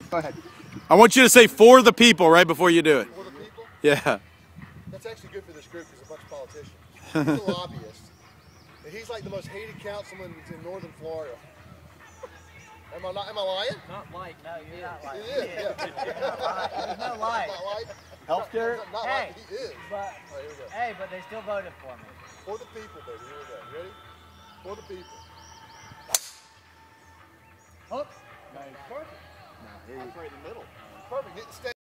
Go ahead. I want you to say "for the people" right before you do it. For the people? Yeah. That's actually good for this group because a bunch of politicians. He's a lobbyist. And he's like the most hated councilman in northern Florida. Am I lying? Not like. No, you're not like. He is, yeah. There's no like. Not like? Healthcare? Not Hey, like, he is. but, All right, here we go. hey, but they still voted for me. For the people, baby. Here we go. Ready? For the people. Hook. Perfect. That's right in the middle. Perfect. Hit the